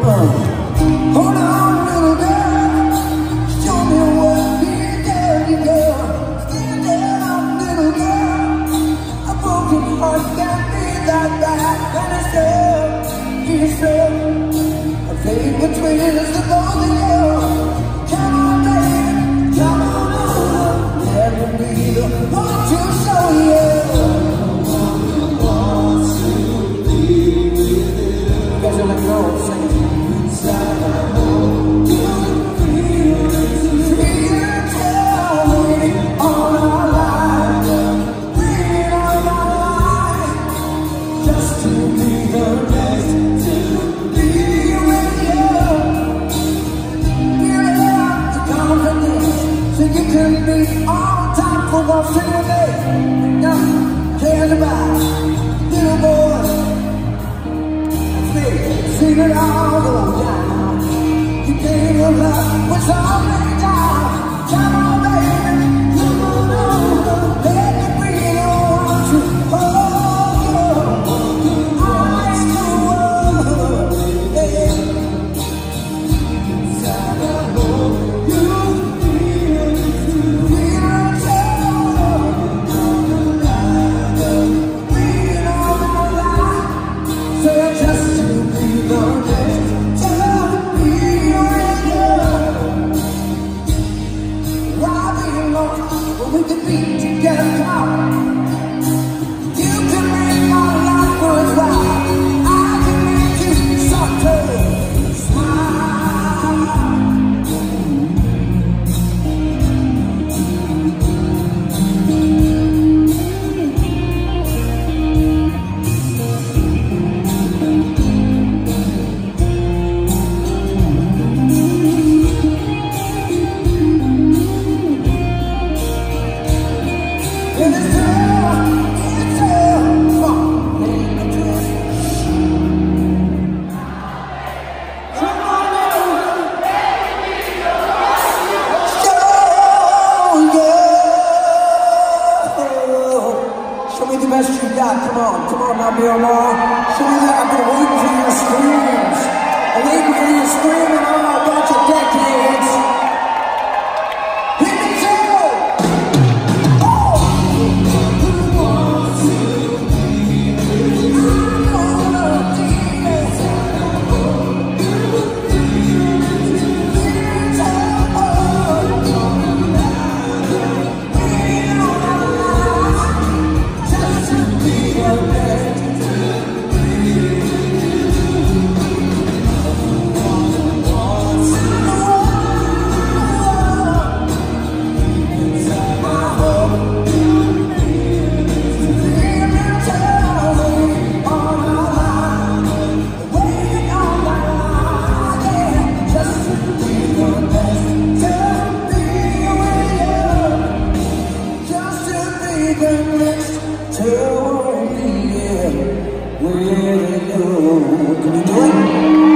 Hold on, little girl, show me what you done, girl. Stand down, little girl. A broken heart can't be that bad. And it's still, a fade between us, the both of you. Come on, baby, come on over. Let me be the one to show you. You guys are like, no, sing it. All time for one single day. Now, cares about little boy. Sing it all go down. You gave your love was already down. Come on, baby, come on over. Let me bring it on to hold your eyes to world. Inside the hole you. We could be together, you can make my life worthwhile. I can make you someday smile. Show me the best you got. Come on now, Bill Maher. Show me that. I've been waiting for your screams. I'm waiting for you screaming all a bunch of decades. Hit me too! Oh! Who wants to be with you? I'm gonna be inside a hole. Can you do it?